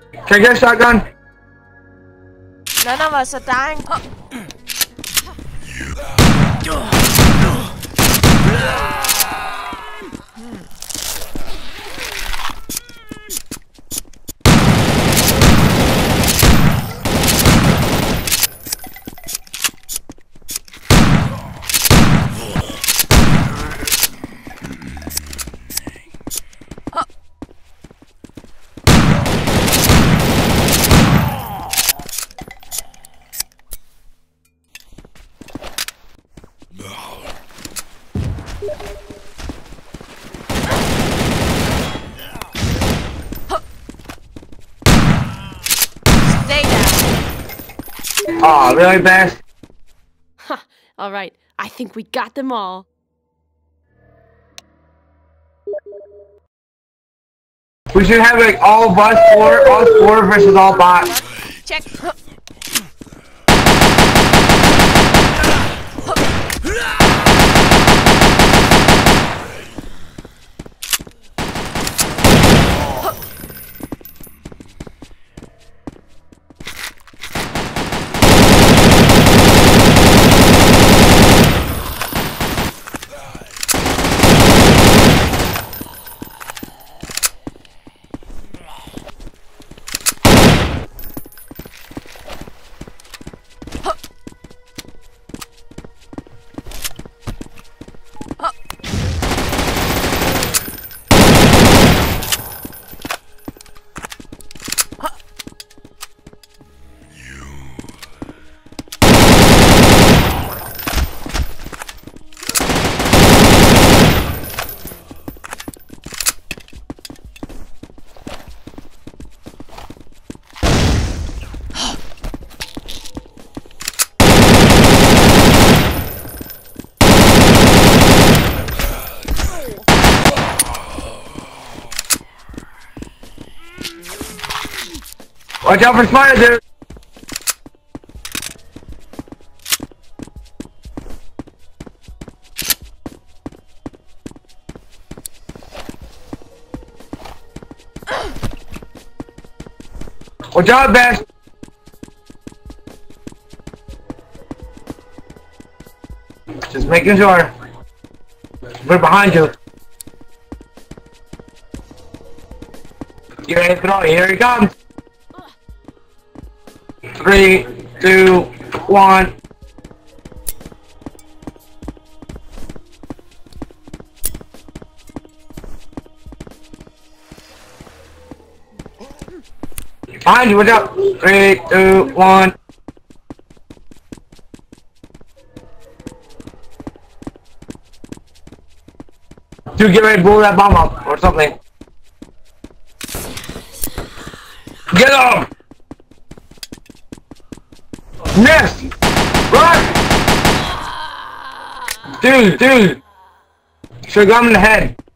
Can I get a shotgun? None of us are dying. Aw, really, Bess? Alright, I think we got them all. We should have like all four versus all bots. Check. Watch out for spider, dude! Watch out, Bess! Just making sure. We're behind you. You ready to throw it? Here he comes! 3, 2, 1. Behind you, watch out! 3, 2, 1. Dude, get ready to blow that bomb up or something. Get him! Miss! Run! Dude! Should've got him in the head.